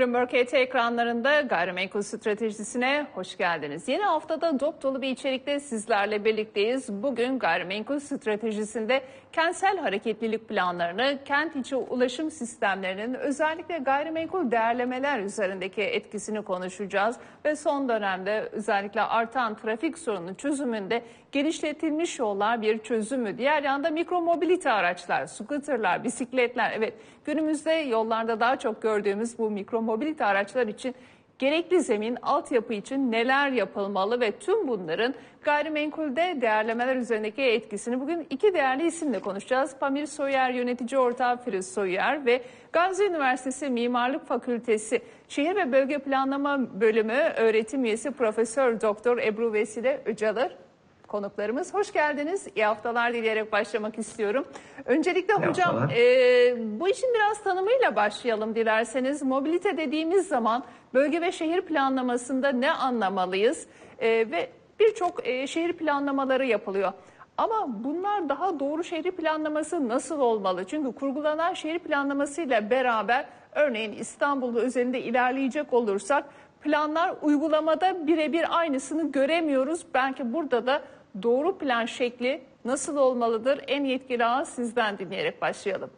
Bloomberg HT ekranlarında gayrimenkul stratejisine hoş geldiniz. Yeni haftada dop dolu bir içerikte sizlerle birlikteyiz. Bugün gayrimenkul stratejisinde kentsel hareketlilik planlarını, kent içi ulaşım sistemlerinin özellikle gayrimenkul değerlemeler üzerindeki etkisini konuşacağız. Ve son dönemde özellikle artan trafik sorununun çözümünde genişletilmiş yollar bir çözümü. Diğer yanda mikromobilite araçlar, scooterlar, bisikletler. Evet, günümüzde yollarda daha çok gördüğümüz bu mikromobilite araçlar için gerekli zemin, altyapı için neler yapılmalı ve tüm bunların gayrimenkulde değerlemeler üzerindeki etkisini bugün iki değerli isimle konuşacağız. Pamir Soyer yönetici ortağı Firuz Soyer ve Gazi Üniversitesi Mimarlık Fakültesi Şehir ve Bölge Planlama Bölümü öğretim üyesi Profesör Doktor Ebru Vesile Öcalar konuklarımız. Hoş geldiniz. İyi haftalar dileyerek başlamak istiyorum. Öncelikle hocam bu işin biraz tanımıyla başlayalım dilerseniz. Mobilite dediğimiz zaman bölge ve şehir planlamasında ne anlamalıyız? Ve birçok şehir planlamaları yapılıyor. Ama bunlar daha doğru şehir planlaması nasıl olmalı? Çünkü kurgulanan şehir planlamasıyla beraber örneğin İstanbul özelinde ilerleyecek olursak planlar uygulamada birebir aynısını göremiyoruz. Belki burada da doğru plan şekli nasıl olmalıdır? En yetkili ağız sizden dinleyerek başlayalım.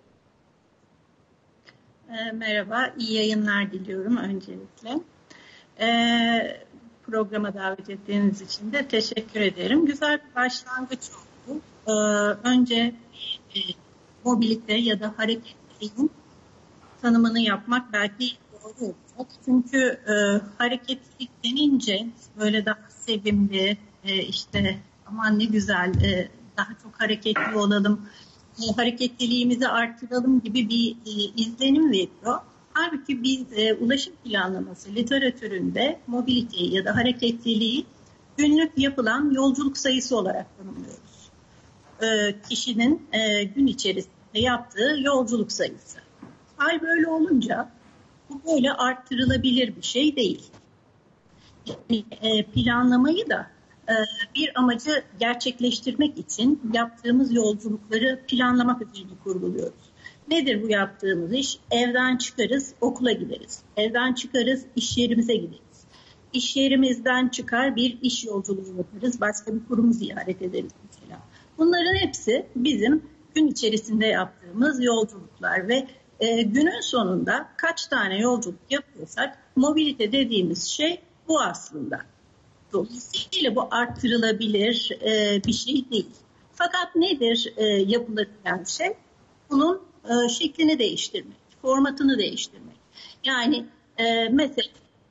Merhaba, iyi yayınlar diliyorum öncelikle. Programa davet ettiğiniz için de teşekkür ederim. Güzel bir başlangıç oldu. Önce mobilite ya da hareketliliğin tanımını yapmak belki doğru olacak. Çünkü hareketlilik denince böyle daha sevimli, işte aman ne güzel, daha çok hareketli olalım, hareketliliğimizi artıralım gibi bir izlenim veriyor. Halbuki biz ulaşım planlaması literatüründe mobiliteyi ya da hareketliliği günlük yapılan yolculuk sayısı olarak tanımlıyoruz. Kişinin gün içerisinde yaptığı yolculuk sayısı. Hal böyle olunca bu böyle arttırılabilir bir şey değil. Yani, planlamayı da bir amacı gerçekleştirmek için yaptığımız yolculukları planlamak üzerine kurguluyoruz. Nedir bu yaptığımız iş? Evden çıkarız, okula gideriz. Evden çıkarız, iş yerimize gideriz. İş yerimizden çıkar bir iş yolculuğu yaparız, başka bir kurumu ziyaret ederiz mesela. Bunların hepsi bizim gün içerisinde yaptığımız yolculuklar ve günün sonunda kaç tane yolculuk yapıyorsak mobilite dediğimiz şey bu aslında. Dolayısıyla bu arttırılabilir bir şey değil. Fakat nedir yapılabilen şey? Bunun şeklini değiştirmek, formatını değiştirmek. Yani mesela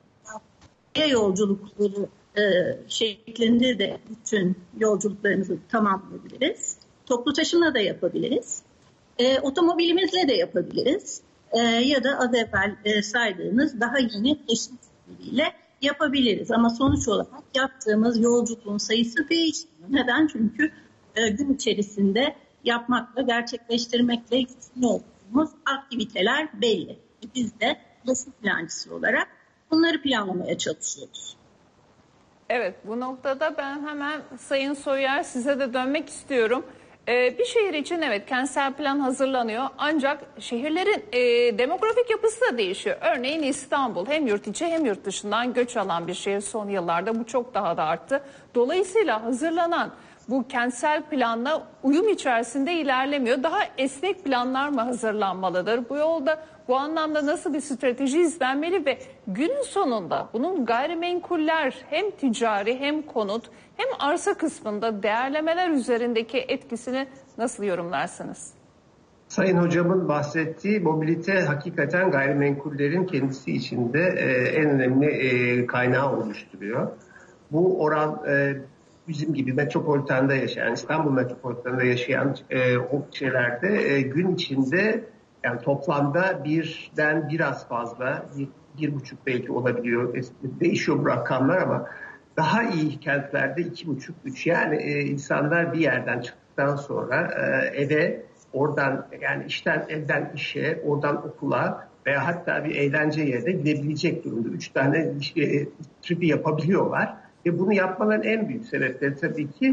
yolculukları şeklinde de bütün yolculuklarımızı tamamlayabiliriz. Toplu taşımla da yapabiliriz. Otomobilimizle de yapabiliriz. Ya da az evvel saydığımız daha yeni taşım türleriyle yapabiliriz. Ama sonuç olarak yaptığımız yolculuğun sayısı değişmiyor. Neden? Çünkü gün içerisinde yapmakla, gerçekleştirmekle yükümlü olduğumuz aktiviteler belli. Biz de ulaşım plancısı olarak bunları planlamaya çalışıyoruz. Evet, bu noktada ben hemen Sayın Soyer size de dönmek istiyorum. Bir şehir için evet kentsel plan hazırlanıyor ancak şehirlerin demografik yapısı da değişiyor. Örneğin İstanbul hem yurt içi hem yurt dışından göç alan bir şehir son yıllarda bu çok daha da arttı. Dolayısıyla hazırlanan bu kentsel planla uyum içerisinde ilerlemiyor. Daha esnek planlar mı hazırlanmalıdır? Bu yolda bu anlamda nasıl bir strateji izlenmeli ve günün sonunda bunun gayrimenkuller hem ticari hem konut hem arsa kısmında değerlemeler üzerindeki etkisini nasıl yorumlarsınız? Sayın hocamın bahsettiği mobilite hakikaten gayrimenkullerin kendisi içinde en önemli kaynağı oluşturuyor. Bu oran bizim gibi metropolitanda yaşayan, İstanbul metropolitanda yaşayan o şeylerde gün içinde yani toplamda birden biraz fazla, 1,5 belki olabiliyor. Değişiyor bu rakamlar ama daha iyi kentlerde 2,5-3. Yani insanlar bir yerden çıktıktan sonra eve, oradan yani evden işe, oradan okula veya hatta bir eğlence yerine gidebilecek durumda. 3 tane tripi yapabiliyorlar. Ve bunu yapmaların en büyük sebepleri tabii ki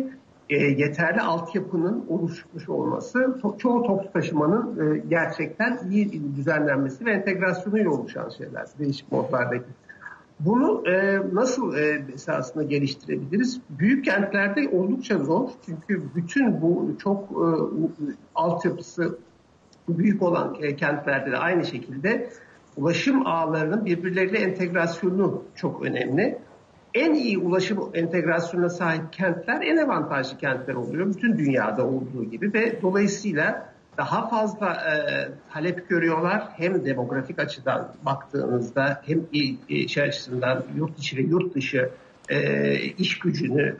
yeterli altyapının oluşmuş olması, çoğu toplu taşımanın gerçekten iyi düzenlenmesi ve entegrasyonuyla oluşan şeyler, değişik modlardaki. Bunu nasıl esasında geliştirebiliriz? Büyük kentlerde oldukça zor. Çünkü bütün bu çok altyapısı büyük olan kentlerde de aynı şekilde ulaşım ağlarının birbirleriyle entegrasyonu çok önemli. En iyi ulaşım entegrasyonuna sahip kentler en avantajlı kentler oluyor. Bütün dünyada olduğu gibi ve dolayısıyla daha fazla talep görüyorlar. Hem demografik açıdan baktığınızda hem şey açısından yurt içi ve yurt dışı iş gücünü,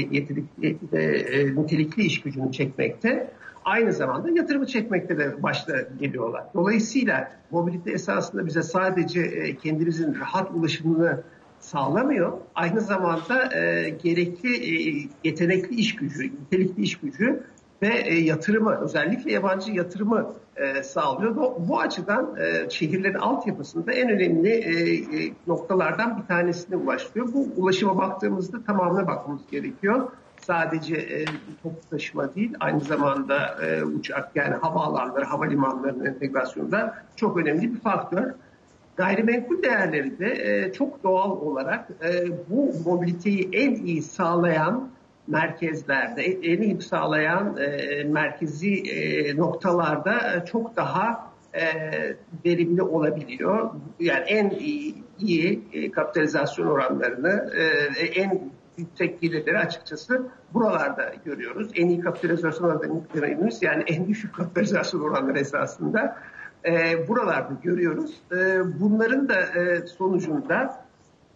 nitelikli iş gücünü çekmekte. Aynı zamanda yatırımı çekmekte de başta geliyorlar. Dolayısıyla mobilite esasında bize sadece kendimizin rahat ulaşımını sağlamıyor. Aynı zamanda gerekli yetenekli iş gücü, nitelikli iş gücü ve yatırımı, özellikle yabancı yatırımı sağlıyor. Bu açıdan şehirlerin altyapısında en önemli noktalardan bir tanesine ulaşıyor. Bu ulaşıma baktığımızda tamamına bakmamız gerekiyor. Sadece toplu taşıma değil, aynı zamanda uçak, yani havaalanları, havalimanlarının entegrasyonunda çok önemli bir faktör. Gayrimenkul değerleri de çok doğal olarak bu mobiliteyi en iyi sağlayan merkezlerde, en iyi sağlayan merkezi noktalarda çok daha verimli olabiliyor. Yani en iyi kapitalizasyon oranlarını, en yüksek gelirleri açıkçası buralarda görüyoruz. En iyi kapitalizasyon oranlarını, yani en düşük kapitalizasyon oranları esasında buralarda görüyoruz. Bunların da sonucunda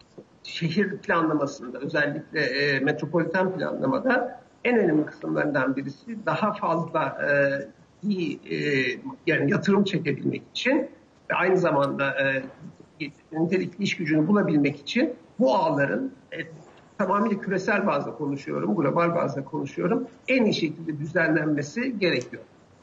şehir planlamasında, özellikle metropoliten planlamada en önemli kısımlarından birisi daha fazla iyi yani yatırım çekebilmek için ve aynı zamanda nitelikli iş gücünü bulabilmek için bu ağların tamamıyla küresel bazda konuşuyorum, global bazda konuşuyorum, en iyi şekilde düzenlenmesi gerekiyor.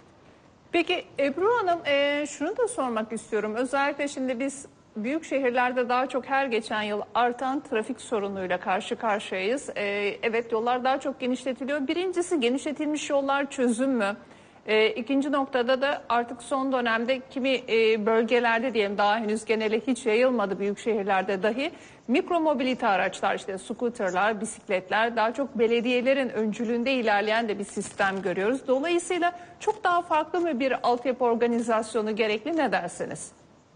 Peki Ebru Hanım, şunu da sormak istiyorum. Özellikle şimdi biz büyük şehirlerde daha çok her geçen yıl artan trafik sorunuyla karşı karşıyayız. Evet, yollar daha çok genişletiliyor. Birincisi, genişletilmiş yollar çözüm mü? İkinci noktada da artık son dönemde kimi bölgelerde diyelim, daha henüz genele hiç yayılmadı büyük şehirlerde dahi, mikromobilite araçlar, işte scooterlar, bisikletler, daha çok belediyelerin öncülüğünde ilerleyen de bir sistem görüyoruz. Dolayısıyla çok daha farklı mı bir altyapı organizasyonu gerekli, ne dersiniz?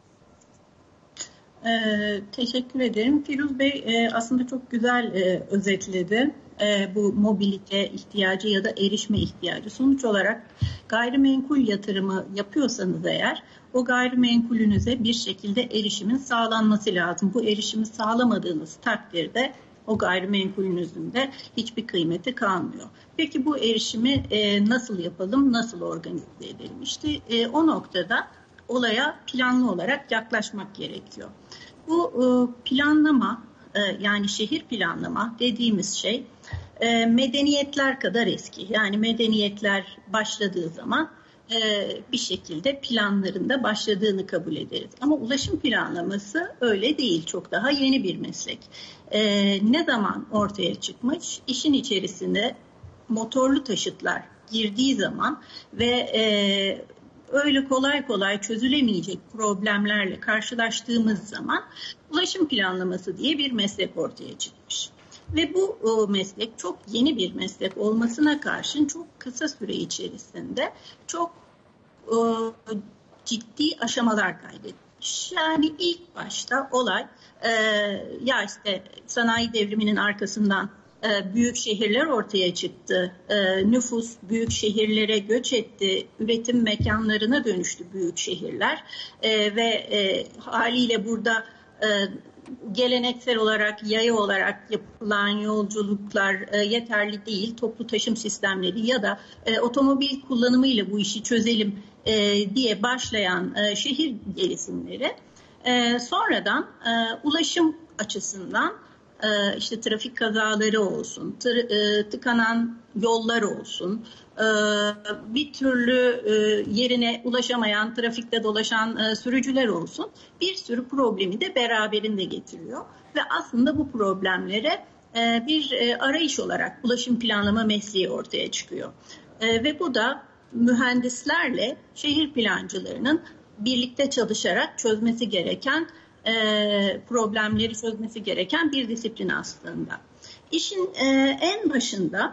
Teşekkür ederim. Firuz Bey aslında çok güzel özetledi bu mobilite ihtiyacı ya da erişme ihtiyacı. Sonuç olarak gayrimenkul yatırımı yapıyorsanız eğer, o gayrimenkulünüze bir şekilde erişimin sağlanması lazım. Bu erişimi sağlamadığınız takdirde o gayrimenkulünüzün de hiçbir kıymeti kalmıyor. Peki bu erişimi nasıl yapalım, nasıl organize edelim? İşte o noktada olaya planlı olarak yaklaşmak gerekiyor. Bu planlama, yani şehir planlama dediğimiz şey medeniyetler kadar eski. Yani medeniyetler başladığı zaman bir şekilde planlarında başladığını kabul ederiz. Ama ulaşım planlaması öyle değil, çok daha yeni bir meslek. Ne zaman ortaya çıkmış? İşin içerisinde motorlu taşıtlar girdiği zaman ve öyle kolay kolay çözülemeyecek problemlerle karşılaştığımız zaman ulaşım planlaması diye bir meslek ortaya çıkmış. Ve bu meslek çok yeni bir meslek olmasına karşın çok kısa süre içerisinde çok ciddi aşamalar kaydetmiş. Yani ilk başta olay ya işte sanayi devriminin arkasından büyük şehirler ortaya çıktı. Nüfus büyük şehirlere göç etti. Üretim mekanlarına dönüştü büyük şehirler. Ve haliyle burada geleneksel olarak, yaya olarak yapılan yolculuklar yeterli değil. Toplu taşım sistemleri ya da otomobil kullanımıyla bu işi çözelim diye başlayan şehir gelişimleri sonradan ulaşım açısından işte trafik kazaları olsun, tıkanan yollar olsun, bir türlü yerine ulaşamayan, trafikte dolaşan sürücüler olsun, bir sürü problemi de beraberinde getiriyor. Ve aslında bu problemlere bir arayış olarak ulaşım planlama mesleği ortaya çıkıyor. Ve bu da mühendislerle şehir plancılarının birlikte çalışarak çözmesi gereken problemleri çözmesi gereken bir disiplin aslında. İşin en başında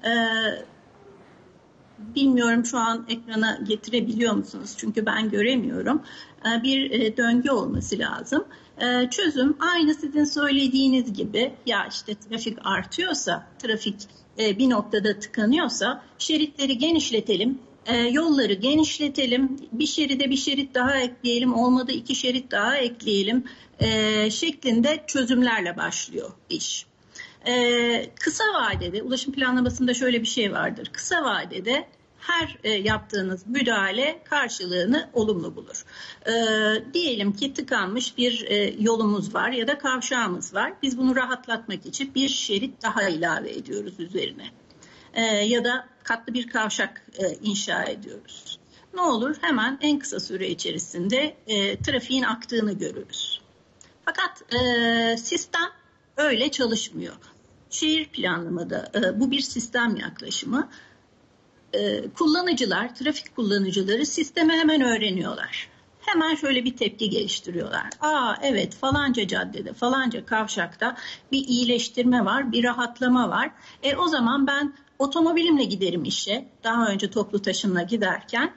bilmiyorum şu an ekrana getirebiliyor musunuz? Çünkü ben göremiyorum. Bir döngü olması lazım. Çözüm aynı sizin söylediğiniz gibi, ya işte trafik artıyorsa, trafik bir noktada tıkanıyorsa şeritleri genişletelim, yolları genişletelim, bir şeride bir şerit daha ekleyelim, olmadı 2 şerit daha ekleyelim şeklinde çözümlerle başlıyor iş. Kısa vadede, ulaşım planlamasında şöyle bir şey vardır. Kısa vadede her yaptığınız müdahale karşılığını olumlu bulur. Diyelim ki tıkanmış bir yolumuz var ya da kavşağımız var. Biz bunu rahatlatmak için bir şerit daha ilave ediyoruz üzerine. Ya da katlı bir kavşak inşa ediyoruz. Ne olur? Hemen en kısa süre içerisinde trafiğin aktığını görürüz. Fakat sistem öyle çalışmıyor. Şehir planlamada bu bir sistem yaklaşımı. Kullanıcılar, trafik kullanıcıları sistemi hemen öğreniyorlar. Hemen şöyle bir tepki geliştiriyorlar. Evet, falanca caddede, falanca kavşakta bir iyileştirme var, bir rahatlama var. O zaman ben otomobilimle giderim işe, daha önce toplu taşımla giderken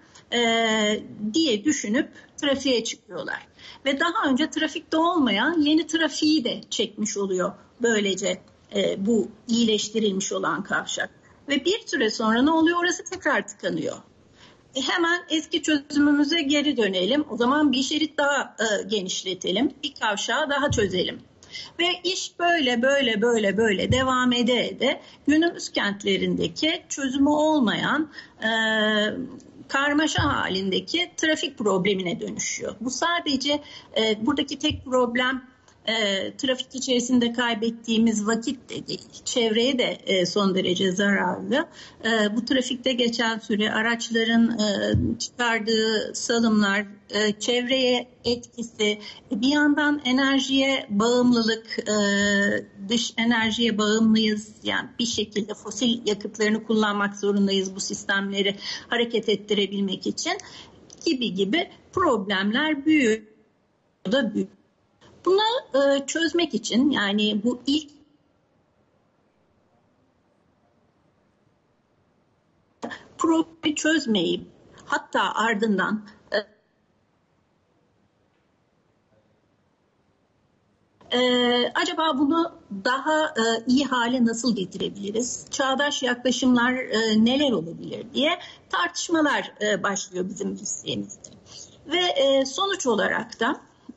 diye düşünüp trafiğe çıkıyorlar. Ve daha önce trafikte olmayan yeni trafiği de çekmiş oluyor böylece bu iyileştirilmiş olan kavşak. Ve bir süre sonra ne oluyor? Orası tekrar tıkanıyor. Hemen eski çözümümüze geri dönelim. O zaman bir şerit daha genişletelim. Bir kavşağı daha çözelim. Ve iş böyle devam ede günümüz kentlerindeki çözümü olmayan karmaşa halindeki trafik problemine dönüşüyor. Bu sadece buradaki tek problem trafik içerisinde kaybettiğimiz vakit de değil, çevreye de son derece zararlı. Bu trafikte geçen süre, araçların çıkardığı salımlar, çevreye etkisi, bir yandan enerjiye bağımlılık, dış enerjiye bağımlıyız. Yani bir şekilde fosil yakıtlarını kullanmak zorundayız bu sistemleri hareket ettirebilmek için gibi problemler büyüyor. Bunu çözmek için, yani bu ilk problemi çözmeyip hatta ardından acaba bunu daha iyi hale nasıl getirebiliriz? Çağdaş yaklaşımlar neler olabilir diye tartışmalar başlıyor bizim mesleğimizde. Ve sonuç olarak da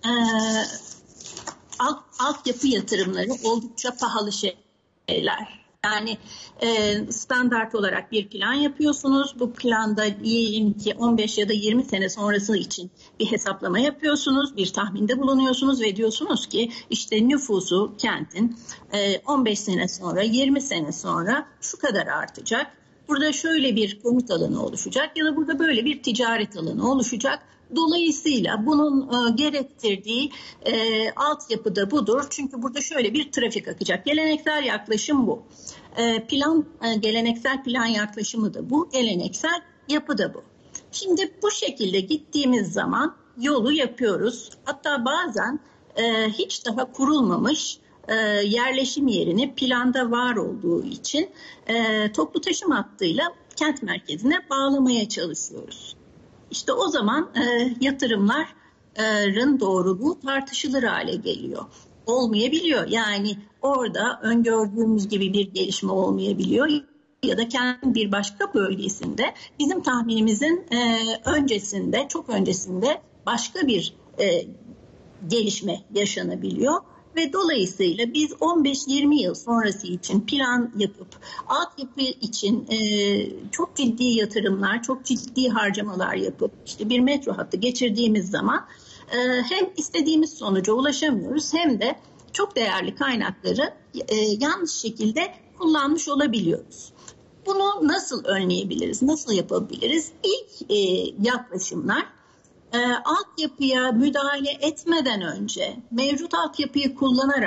altyapı yatırımları oldukça pahalı şeyler. Yani standart olarak bir plan yapıyorsunuz. Bu planda diyelim ki 15 ya da 20 sene sonrası için bir hesaplama yapıyorsunuz. Bir tahminde bulunuyorsunuz ve diyorsunuz ki işte nüfusu kentin 15 sene sonra, 20 sene sonra şu kadar artacak. Burada şöyle bir konut alanı oluşacak ya da burada böyle bir ticaret alanı oluşacak. Dolayısıyla bunun gerektirdiği altyapı da budur. Çünkü burada şöyle bir trafik akacak. Geleneksel yaklaşım bu. Geleneksel plan yaklaşımı da bu. Geleneksel yapı da bu. Şimdi bu şekilde gittiğimiz zaman yolu yapıyoruz. Hatta bazen hiç daha kurulmamış yerleşim yerini planda var olduğu için toplu taşıma hattıyla kent merkezine bağlamaya çalışıyoruz. İşte o zaman yatırımların doğruluğu tartışılır hale geliyor. Olmayabiliyor. Yani orada öngördüğümüz gibi bir gelişme olmayabiliyor. Ya da kentin bir başka bölgesinde bizim tahminimizin çok öncesinde başka bir gelişme yaşanabiliyor. Ve dolayısıyla biz 15-20 yıl sonrası için plan yapıp altyapı için çok ciddi yatırımlar, çok ciddi harcamalar yapıp işte bir metro hattı geçirdiğimiz zaman hem istediğimiz sonuca ulaşamıyoruz hem de çok değerli kaynakları yanlış şekilde kullanmış olabiliyoruz. Bunu nasıl önleyebiliriz, nasıl yapabiliriz? İlk yaklaşımlar altyapıya müdahale etmeden önce mevcut altyapıyı kullanarak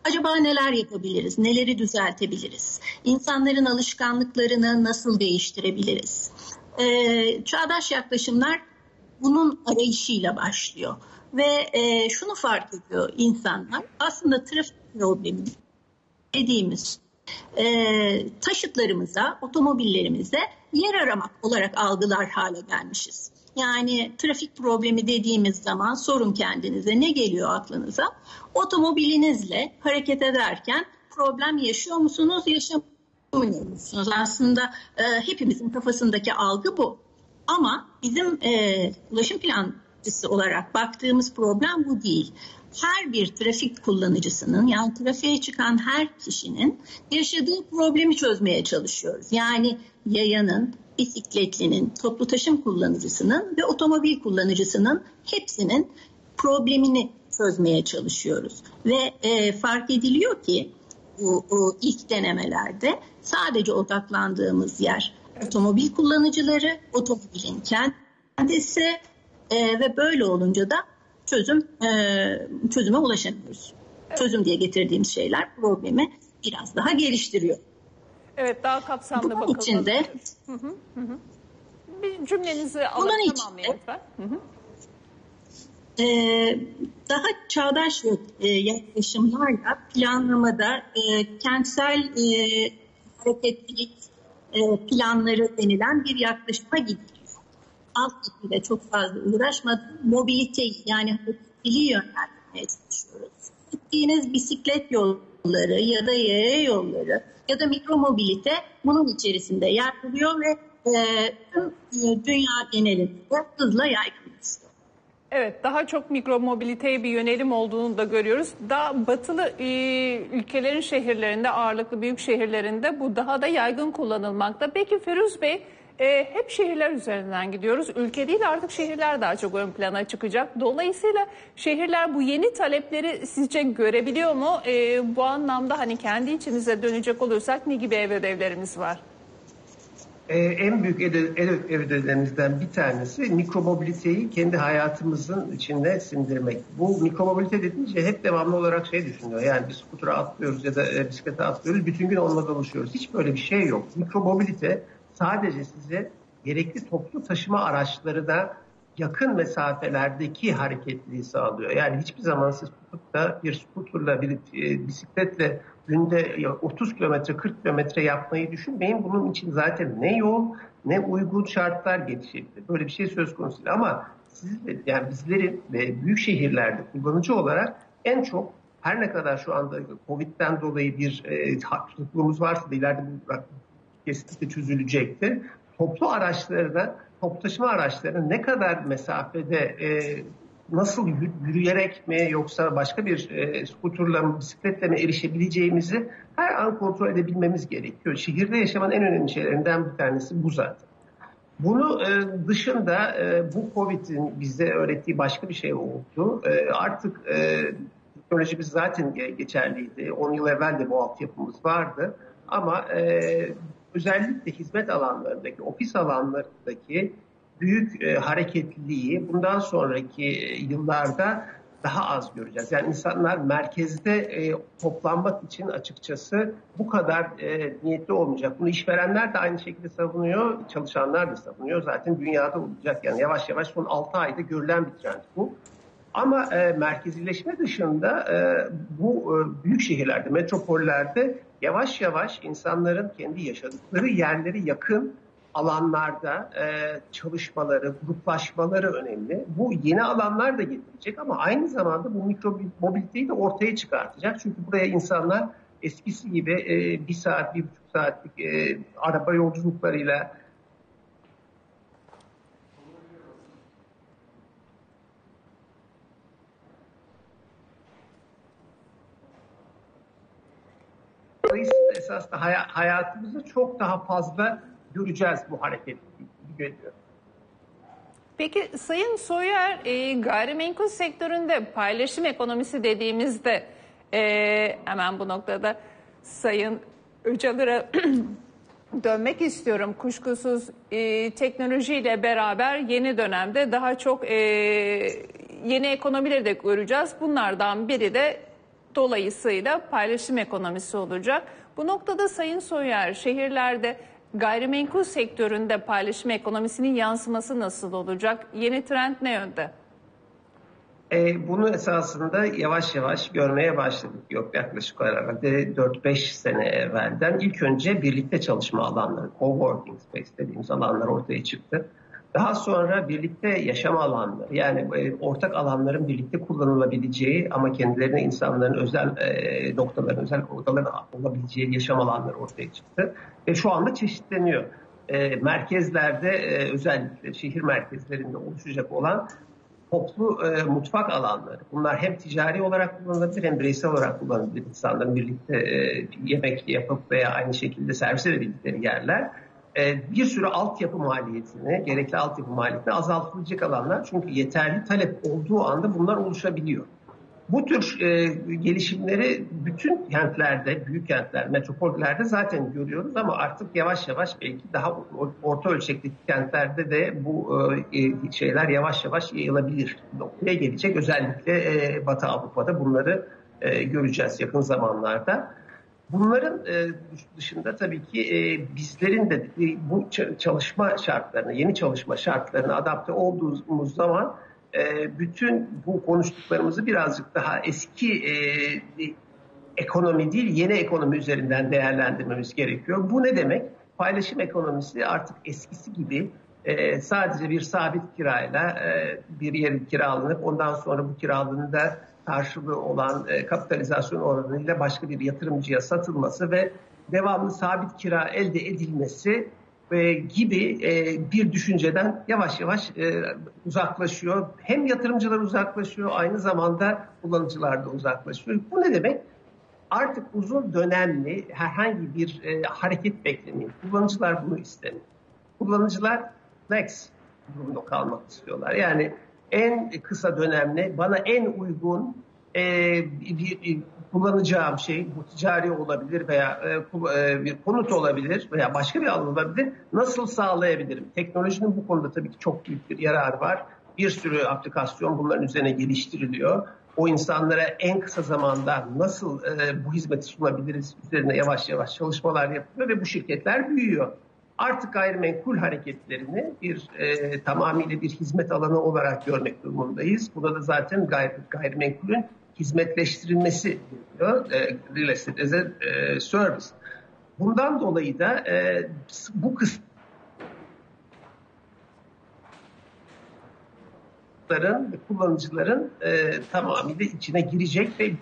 Acaba neler yapabiliriz, neleri düzeltebiliriz, insanların alışkanlıklarını nasıl değiştirebiliriz? Çağdaş yaklaşımlar bunun arayışıyla başlıyor ve şunu fark ediyor insanlar, aslında trafik problemi dediğimiz taşıtlarımıza, otomobillerimize yer aramak olarak algılar hale gelmişiz. Yani trafik problemi dediğimiz zaman sorun kendinize, ne geliyor aklınıza? Otomobilinizle hareket ederken problem yaşıyor musunuz, yaşamıyor musunuz? Aslında hepimizin kafasındaki algı bu. Ama bizim ulaşım plancısı olarak baktığımız problem bu değil. Her bir trafik kullanıcısının, yani trafiğe çıkan her kişinin yaşadığı problemi çözmeye çalışıyoruz. Yani yayanın, bisikletlinin, toplu taşım kullanıcısının ve otomobil kullanıcısının hepsinin problemini çözmeye çalışıyoruz. Ve fark ediliyor ki bu ilk denemelerde sadece odaklandığımız yer otomobil kullanıcıları, otomobilin kendisi ve böyle olunca da çözüme ulaşamıyoruz. Evet. Çözüm diye getirdiğimiz şeyler problemi biraz daha geliştiriyor. Evet, daha kapsamlı bakalım. Bunun içinde bir cümlenizi alıp tamamlayın lütfen. Daha çağdaş yaklaşımlarla planlamada kentsel hareketlilik planları denilen bir yaklaşıma gidiliyor. Altyapıyla çok fazla uğraşmadan mobiliteyi, yani hareketliliği yönlendirmeye çalışıyoruz. Gittiğiniz bisiklet yolları ya da yaya yolları ya da mikromobilite bunun içerisinde yer buluyor ve tüm dünya genelinde hızla yaygınlaşıyor. Evet, daha çok mikromobiliteye bir yönelim olduğunu da görüyoruz. Daha batılı ülkelerin şehirlerinde, ağırlıklı büyük şehirlerinde bu daha da yaygın kullanılmakta. Peki Firuz Bey, hep şehirler üzerinden gidiyoruz. Ülke değil, artık şehirler daha çok ön plana çıkacak. Dolayısıyla şehirler bu yeni talepleri sizce görebiliyor mu? Bu anlamda hani kendi içimize dönecek olursak ne gibi ev ödevlerimiz var? En büyük ev ödevlerimizden bir tanesi mikromobiliteyi kendi hayatımızın içine sindirmek. Bu mikromobilite dediğince hep devamlı olarak şey düşünüyor. Yani bir skutura atlıyoruz ya da bisiklete atlıyoruz. Bütün gün onunla dolaşıyoruz. Hiç böyle bir şey yok. Mikromobilite sadece size gerekli toplu taşıma araçlarına yakın mesafelerdeki hareketliliği sağlıyor. Yani hiçbir zaman siz tutup da bir skuturla, bir bisikletle günde 30 kilometre, 40 kilometre yapmayı düşünmeyin. Bunun için zaten ne yol ne uygun şartlar gelişebilir. Böyle bir şey söz konusu değil. Ama yani bizlerin büyük şehirlerde kullanıcı olarak en çok, her ne kadar şu anda Covid'den dolayı bir haklılığımız varsa da ileride bu kesinlikle çözülecektir. Toplu taşıma araçlarına ne kadar mesafede nasıl yürüyerek mi yoksa başka bir skuturla mı, bisikletle mi erişebileceğimizi her an kontrol edebilmemiz gerekiyor. Şehirde yaşamanın en önemli şeylerinden bir tanesi bu zaten. Bunu dışında bu Covid'in bize öğrettiği başka bir şey oldu. Artık teknolojimiz zaten geçerliydi. 10 yıl evvel de bu altyapımız vardı. Ama özellikle hizmet alanlarındaki, ofis alanlarındaki büyük hareketliliği bundan sonraki yıllarda daha az göreceğiz. Yani insanlar merkezde toplanmak için açıkçası bu kadar niyetli olmayacak. Bunu işverenler de aynı şekilde savunuyor, çalışanlar da savunuyor. Zaten dünyada olacak. Yani yavaş yavaş son 6 ayda görülen bir trend bu. Ama merkezileşme dışında bu büyük şehirlerde, metropollerde yavaş yavaş insanların kendi yaşadıkları yerleri yakın alanlarda çalışmaları, gruplaşmaları önemli. Bu yeni alanlar da getirecek ama aynı zamanda bu mikromobiliteyi de ortaya çıkartacak. Çünkü buraya insanlar eskisi gibi 1 saat, 1,5 saatlik araba yolculuklarıyla dolayısıyla esasında hayatımızda çok daha fazla göreceğiz bu hareketlilik gibi geliyor. Peki Sayın Soyer, gayrimenkul sektöründe paylaşım ekonomisi dediğimizde hemen bu noktada Sayın Öcalar'a dönmek istiyorum. Kuşkusuz teknolojiyle beraber yeni dönemde daha çok yeni ekonomileri de göreceğiz. Bunlardan biri de Dolayısıyla paylaşım ekonomisi olacak. Bu noktada Sayın Soyer, şehirlerde gayrimenkul sektöründe paylaşım ekonomisinin yansıması nasıl olacak? Yeni trend ne yönde? Bunu esasında yavaş yavaş görmeye başladık. Yok, yaklaşık olarak 4-5 sene evvelden ilk önce birlikte çalışma alanları, coworking space dediğimiz alanlar ortaya çıktı. Daha sonra birlikte yaşam alanları, yani ortak alanların birlikte kullanılabileceği ama kendilerine insanların özel noktaların, özel odaların olabileceği yaşam alanları ortaya çıktı. Ve şu anda çeşitleniyor. Merkezlerde, özellikle şehir merkezlerinde oluşacak olan toplu mutfak alanları. Bunlar hem ticari olarak kullanılabilir hem bireysel olarak kullanılabilir. İnsanların birlikte yemek yapıp veya aynı şekilde servis edebildikleri yerler. Bir sürü altyapı maliyetini, gerekli altyapı maliyetini azaltılacak alanlar. Çünkü yeterli talep olduğu anda bunlar oluşabiliyor. Bu tür gelişimleri bütün kentlerde, büyük kentler, metropollerde zaten görüyoruz ama artık yavaş yavaş belki daha orta ölçekteki kentlerde de bu şeyler yavaş yavaş yayılabilir noktaya gelecek. Özellikle Batı Avrupa'da bunları göreceğiz yakın zamanlarda. Bunların dışında tabii ki bizlerin de bu çalışma şartlarına, yeni çalışma şartlarına adapte olduğumuz zaman bütün bu konuştuklarımızı birazcık daha eski ekonomi değil, yeni ekonomi üzerinden değerlendirmemiz gerekiyor. Bu ne demek? Paylaşım ekonomisi artık eskisi gibi sadece bir sabit kirayla bir yerin kiralanıp ondan sonra bu kiralığın da karşılığı olan kapitalizasyon oranıyla başka bir yatırımcıya satılması ve devamlı sabit kira elde edilmesi gibi bir düşünceden yavaş yavaş uzaklaşıyor. Hem yatırımcılar uzaklaşıyor, aynı zamanda kullanıcılar da uzaklaşıyor. Bu ne demek? Artık uzun dönemli herhangi bir hareket beklemiyor. Kullanıcılar bunu istemiyor. Kullanıcılar flex durumda kalmak istiyorlar. Yani en kısa dönemli, bana en uygun kullanacağım şey, bu ticari olabilir veya bir konut olabilir veya başka bir alan olabilir. Nasıl sağlayabilirim? Teknolojinin bu konuda tabii ki çok büyük bir yararı var. Bir sürü aplikasyon bunların üzerine geliştiriliyor. O insanlara en kısa zamanda nasıl bu hizmeti sunabiliriz üzerine yavaş yavaş çalışmalar yapılıyor ve bu şirketler büyüyor. Artık gayrimenkul hareketlerini tamamıyla bir hizmet alanı olarak görmek durumundayız. Burada da zaten gayrimenkulün hizmetleştirilmesi diyor, real estate as a service. Bundan dolayı da bu kısımların, kullanıcıların tamamıyla içine girecek ve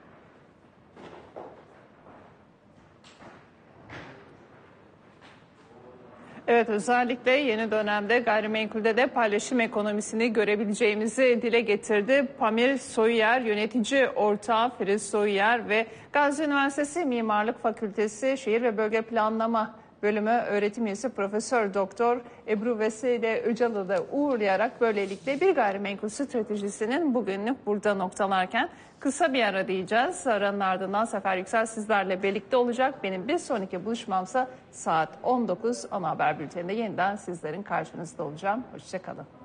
evet, özellikle yeni dönemde gayrimenkulde de paylaşım ekonomisini görebileceğimizi dile getirdi. Pamir Soyer, yönetici ortağı Feriz Soyer ve Gazi Üniversitesi Mimarlık Fakültesi Şehir ve Bölge Planlama Bölümü öğretim üyesi Profesör Doktor Ebru Vesile Öcal'ı da uğurlayarak böylelikle bir gayrimenkul stratejisinin bugünlük burada noktalarken kısa bir ara diyeceğiz. Aranın ardından Sefer Yüksel sizlerle birlikte olacak. Benim bir sonraki buluşmamsa saat 19 ana haber bülteninde yeniden sizlerin karşınızda olacağım. Hoşça kalın.